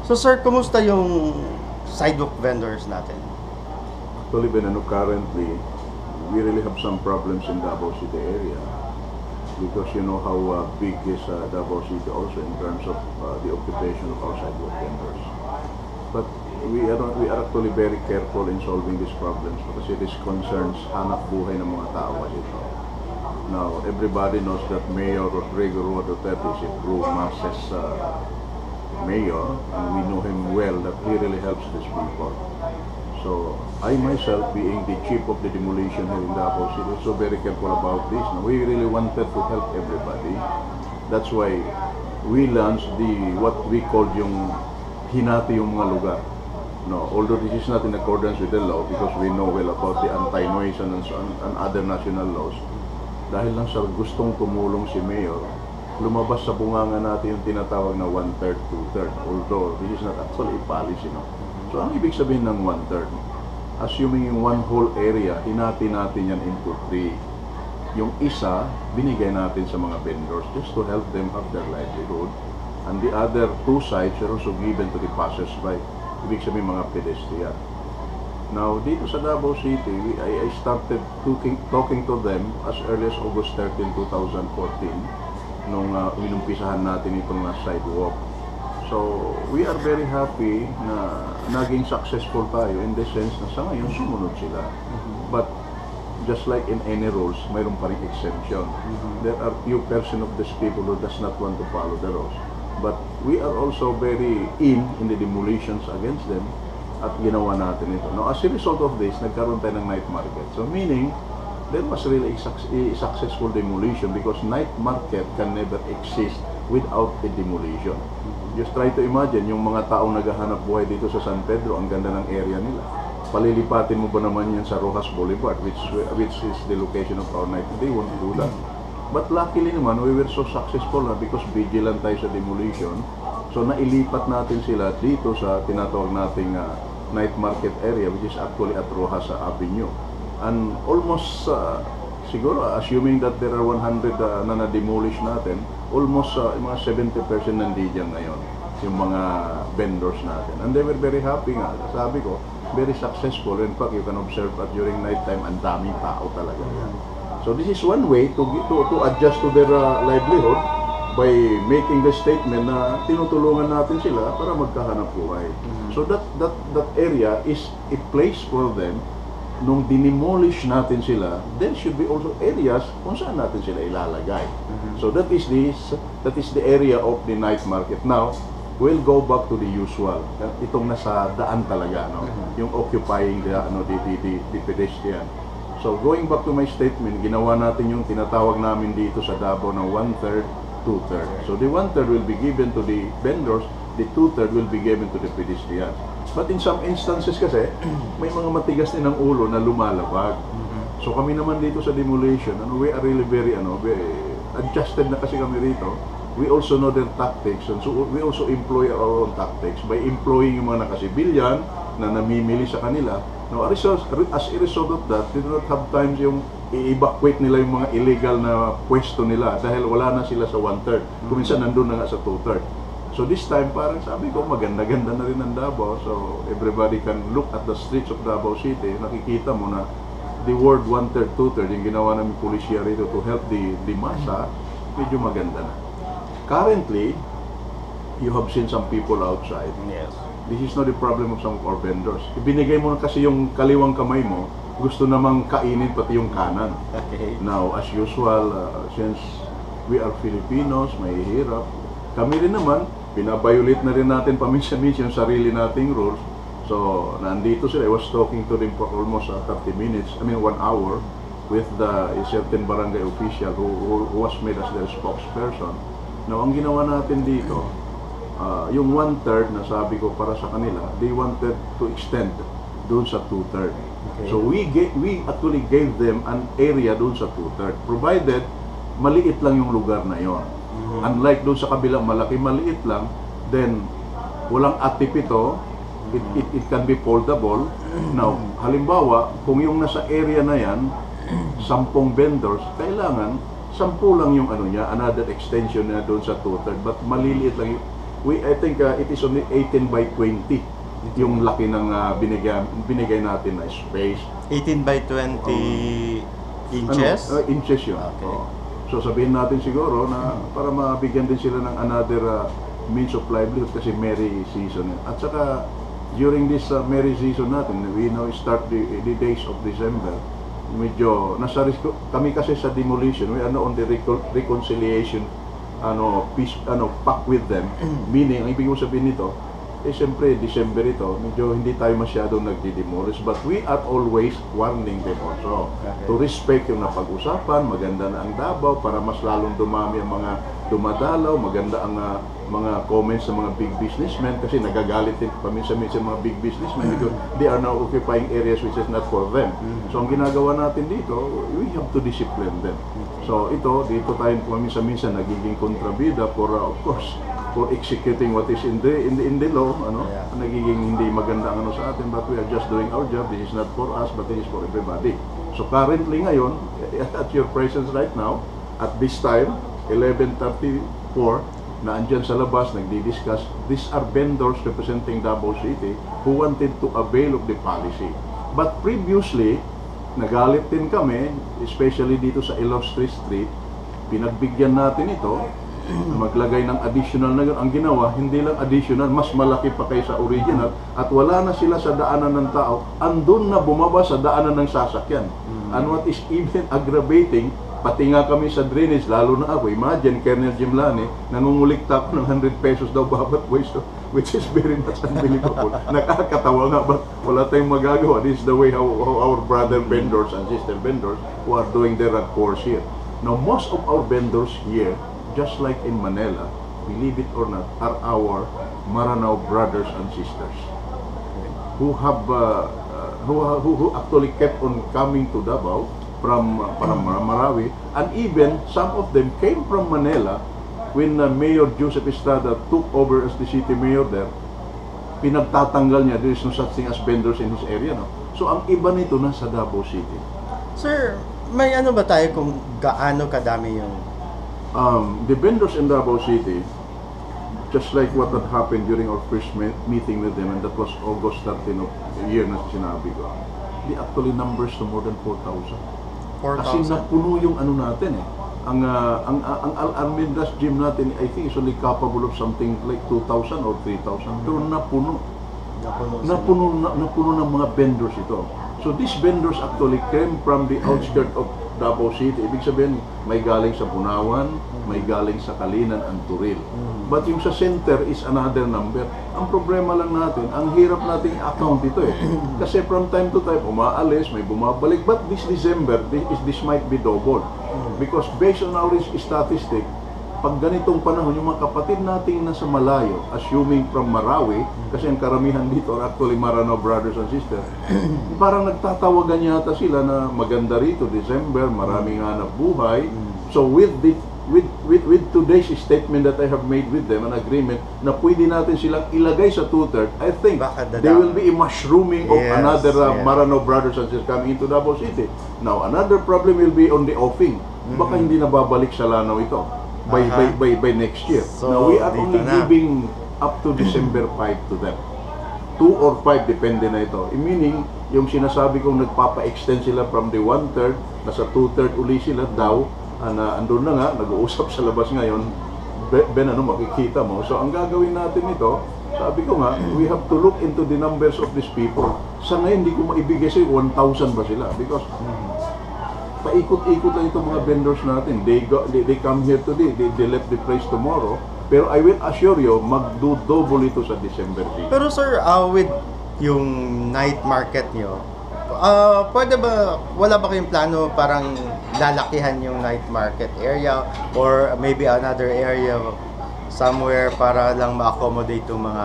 So sir, kumusta yung sidewalk vendors natin? Actually, currently, we really have some problems in Davao City area because you know how big is Davao City also in terms of the occupation of our sidewalk vendors. But we are actually very careful in solving these problems because it is concerns hanap buhay ng mga tao dito. Now, everybody knows that Mayor Rodrigo Roa Duterte is a pro-masses mayor, and we know him well that he really helps these people. So I myself, being the chief of the demolition here in Davao City, so very careful about this. Now, we really wanted to help everybody. That's why we launched what we called yung hinati yung mga lugar. No, although this is not in accordance with the law because we know well about the anti-noise and other national laws. Dahil lang sa gustong tumulong si Mayor, lumabas sa bunganga natin yung tinatawag na 1/3, 2/3. Although this is not actually a policy, no? So ang ibig sabihin ng 1/3, assuming yung one whole area, hinati natin yan into 3. Yung isa, binigay natin sa mga vendors just to help them have their livelihood. And the other 2 sides are also given to the passers-by. Ibig sabihin mga pedestrian. Now, dito sa Davao City, I started talking to them as early as August 13, 2014. Nung inumpisahan natin itong sidewalk. So, we are very happy na naging successful tayo in the sense na sa ngayon sumunod sila. But, just like in any rules, mayroon pa rin exemption. There are few percent of these people who does not want to follow the rules. But, we are also very in the demolitions against them at ginawa natin ito. Now, as a result of this, nagkaroon tayo ng night market. So, meaning, there was really a successful demolition because night market can never exist without a demolition. Just try to imagine yung mga taong naghahanap buhay dito sa San Pedro, ang ganda ng area nila. Palilipatin mo ba naman yan sa Rojas Boulevard, which is the location of our night? They won't do that. But luckily naman, we were so successful na because vigilant tayo sa demolition. So nailipat natin sila dito sa tinatawag nating night market area, which is actually at Rojas Avenue. And almost, siguro, assuming that there are 100 na na-demolish natin, almost mga 70% nandiyan ngayon, yung mga vendors natin. And they were very happy nga. Sabi ko, very successful. In fact, you can observe that during night time, ang daming tao talaga yan. So this is one way to adjust to their livelihood by making the statement na tinutulungan natin sila para magkahanap buhay. So that area is a place for them. Nung dinimolish natin sila, there should be also areas kung saan natin sila ilalagay. So that is the area of the night market. Now, we'll go back to the usual. Itong nasa daan talaga, no? Yung occupying the pedestrian. So going back to my statement, ginawa natin yung tinatawag namin dito sa Davao na 1/3, 2/3. So the 1/3 will be given to the vendors, the 2/3 will be given to the pedestrians. But in some instances kasi, may mga matigas din ang ulo na lumalabag. So kami naman dito sa demolition, we are really very adjusted na kasi kami rito. We also know their tactics, and so we also employ our own tactics by employing yung mga nakasibilyan na namimili sa kanila. Now, as a result of that, they do not have time yung i-evacuate nila yung mga illegal na pwesto nila dahil wala na sila sa 1/3. Kung minsan nandun na nga sa 2/3. So this time, parang sabi ko, maganda-ganda na rin ang Davao. So everybody can look at the streets of Davao City. Nakikita mo na the word 1/3, 2/3, yung ginawa namin pulisya rito to help the masa, medyo maganda na. Currently, you have seen some people outside. Yes. This is not the problem of some of our vendors. Ibinigay mo na kasi yung kaliwang kamay mo, gusto namang kainin pati yung kanan. Okay. Now, as usual, since we are Filipinos, may hirap, kami rin naman, binabiolate na rin natin paminsan-minsan yung sarili nating rules. So, nandito sila. I was talking to them for almost 30 minutes, 1 hour, with a certain barangay official who was made as their spokesperson. Now, ang ginawa natin dito, yung 1/3 na sabi ko para sa kanila, they wanted to extend doon sa 2/3. Okay. So, we actually gave them an area doon sa 2/3, provided maliit lang yung lugar na yon. Unlike doon sa kabilang maliit lang, then walang atip ito, it can be foldable. Now, halimbawa, kung yung nasa area na yan, 10 vendors, kailangan 10 lang yung another extension na doon sa 2/3, but maliliit lang I think it is only 18 by 20 yung laki ng binigay natin na space. 18 by 20 inches? Inches yun. Okay. So sabihin natin siguro na para mabigyan din sila ng another means of livelihood kasi merry season. At saka during this merry season natin, we now start the days of December. Medyo nasa risk kami kasi sa demolition, we are now on the reconciliation pact with them. Meaning, ang ibig sabihin nito, siyempre, December ito, medyo hindi tayo masyadong nagdi-demolish, but we are always warning them also to respect yung napag-usapan. Maganda na ang Davao para mas lalong dumami ang mga dumadalaw, maganda ang mga comments ng mga big businessmen kasi nagagalit din paminsan-minsan mga big businessmen because they are now occupying areas which is not for them. So ang ginagawa natin dito, we have to discipline them. So dito tayo paminsan-minsan nagiging kontrabida for of course for executing what is in the law, nagiging hindi maganda ang sa atin, but we are just doing our job. This is not for us, but this is for everybody. So currently ngayon, at your presence right now, at this time, 11:34, na andyan sa labas, nagdi-discuss, these are vendors representing Davao City who wanted to avail of the policy. But previously, nagalit din kami, especially dito sa Illustrious Street, pinagbigyan natin ito, maglagay ng additional na yun. Ang ginawa, hindi lang additional, mas malaki pa kaysa original at wala na sila sa daanan ng tao, andun na bumaba sa daanan ng sasakyan. And what is even aggravating, pati nga kami sa drainage, lalo na ako, imagine, Colonel Jimlani, nangungulikta ko ng 100 pesos daw bawat waste, which is very much unbelievable. Nakakatawa nga, but wala tayong magagawa. This is the way how our brother vendors and sister vendors who are doing their course here. Now, most of our vendors here, just like in Manila, believe it or not, are our Maranao brothers and sisters who have who actually kept on coming to Davao from Marawi, and even some of them came from Manila when Mayor Joseph Estrada took over as the city mayor there. Pinagtatanggal niya, there is no such thing as vendors in his area, no? So ang iba nito nasa Davao City. Sir, may ano ba tayo kung gaano kadami yung the vendors in Davao City, just like what had happened during our first meeting with them, and that was August 13 of the year na sinabi ko, they actually numbers to more than 4,000. 4,000? Kasi napuno yung ano natin eh. Ang Almendras gym natin, I think is only capable of something like 2,000 or 3,000. Pero napuno ng mga vendors ito. So these vendors actually came from the outskirts of Davao City. Ibig sabihin, may galing sa Bunawan, may galing sa Kalinan and Turil. But yung sa center is another number. Ang problema lang natin, ang hirap nating account ito eh. Kasi from time to time, umaalis, may bumabalik. But this December, this might be double. Because based on our statistic, pag ganitong panahon, yung mga kapatid nating nasa malayo, assuming from Marawi, kasi ang karamihan dito are actually Maranao brothers and sisters, parang nagtatawagan yata sila na maganda rito, December, maraming hanap buhay. So with today's statement that I have made with them, an agreement na pwede natin silang ilagay sa 2/3, I think there will be a mushrooming of another Maranao brothers and sisters coming into Davao City. Now, another problem will be on the offing. Baka hindi na babalik sa Lanao ito by next year. So, now, we are only giving up to December 5 to them. 2 or 5, depende na ito. Meaning, yung sinasabi kong nagpapa-extend sila from the 1/3, nasa 2/3 uli sila daw, andun na nga, nag-uusap sa labas ngayon, makikita mo. So, ang gagawin natin ito, sabi ko nga, we have to look into the numbers of these people. Sa ngayon, hindi ko maibigay sa'yo 1,000 ba sila? Because, paikot-ikot lang itong mga vendors natin. They come here today, they left the place tomorrow. Pero I will assure you, magdo-double ito sa December 8. Pero sir, with yung night market nyo, pwede ba, wala ba kayong plano parang lalakihan yung night market area or maybe another area somewhere para lang ma-accommodate yung mga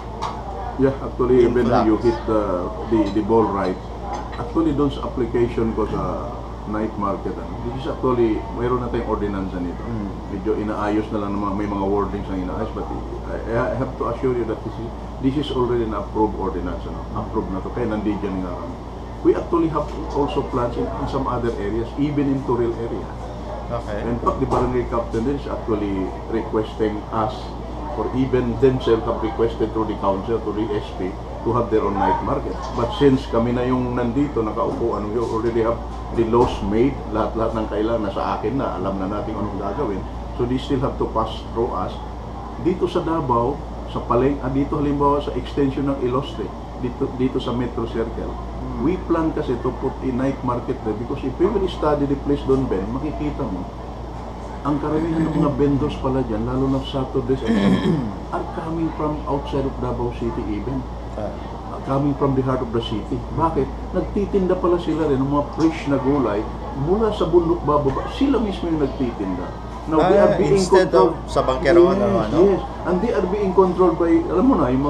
actually, when influx? you hit the ball right, actually doon sa application ko sa night market, this is actually, mayroon na tayong ordinansa nito. Medyo inaayos na lang may mga wordings na inaayos, but I have to assure you that this is already an approved ordinance. Approved na to, kaya nandiyan nga kami. We actually have also plans in some other areas, even in Turil area. Okay. In fact, the barangay captain is actually requesting us or even themselves have requested through the council, to the SP, to have their own night market. But since kami na yung nandito, nakaupo, we already have the laws made, lahat-lahat ng kailangan nasa akin na, alam na natin anong gagawin. So they still have to pass through us. Dito sa Davao, sa dito halimbawa sa extension ng Iloste, dito sa Metro Circle, we plan kasi to put a night market there because if you will study the place doon, Ben, makikita mo, ang karamihan ng mga vendors pala dyan, lalo na Saturdays and Sundays, are coming from outside of Davao City even. Coming from the heart of the city. Bakit? Nagtitinda pala sila rin ng mga fresh na gulay mula sa bundok bababa. Sila mismo yung nagtitinda. Now, they are being instead controlled. of sa bangkeron, Yes, ano? yes. And they are being controlled by, alam mo na, yung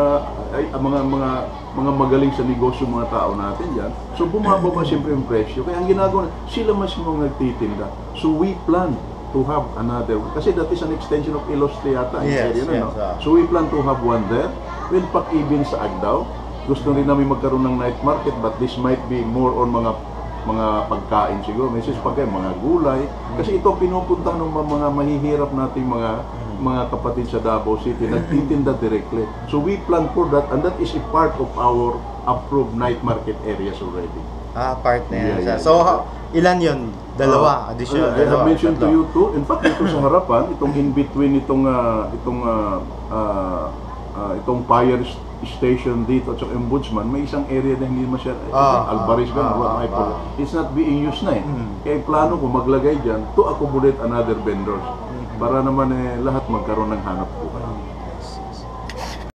mga magaling sa negosyo mga tao natin dyan. So, bumababa siyempre yung presyo. Kaya ang ginagawa, sila mismo ang nagtitinda. So, we plan to have another, kasi that is an extension of Iloste yata. Yes, area na, yes, no? So, we plan to have one there. We'll pack even sa Agdao. Gusto rin namin magkaroon ng night market, but this might be more on mga pagkain siguro, Mrs. Pagkain, mga gulay. Kasi ito pinupunta ng mga mahihirap nating mga kapatid sa Davao City, nagtitinda directly. So we plan for that, and that is a part of our approved night market areas already. Part na yan. Yeah, yeah, So, yeah. Ilan yun? Dalawa? Additional? I have mentioned to tatlo. you too. In fact, dito sa harapan, itong in between itong fire station dito at yung ombudsman, may isang area na hindi masyadong Alvarez it's not being used na eh. Kaya plano ko maglagay dyan to accommodate another vendors para naman lahat magkaroon ng hanap buhay.